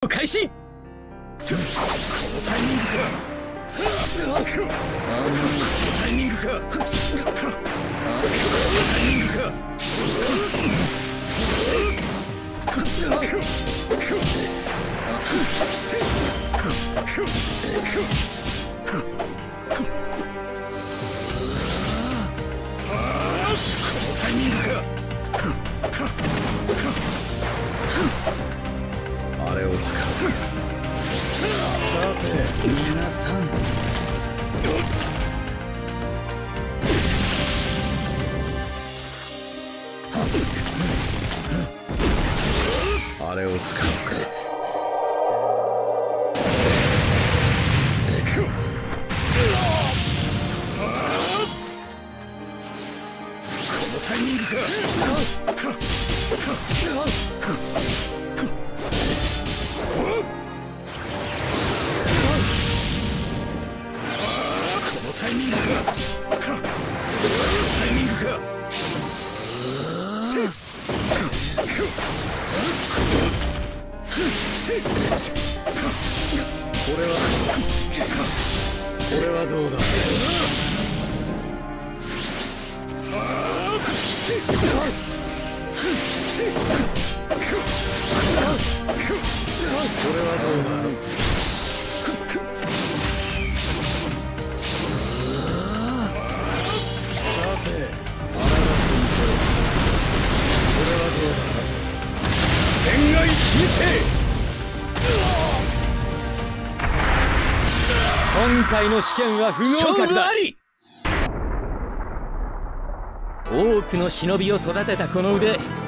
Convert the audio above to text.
開始。 このタイミングか。このタイミングか。このタイミングか。あれを使う。さて皆さん、あれを使うか。このタイミングか。タイミングか。タイミングか。これはどうだ。これはどうだ。恋愛申請。 今回の試験は不合格だ。多くの忍びを育てたこの腕、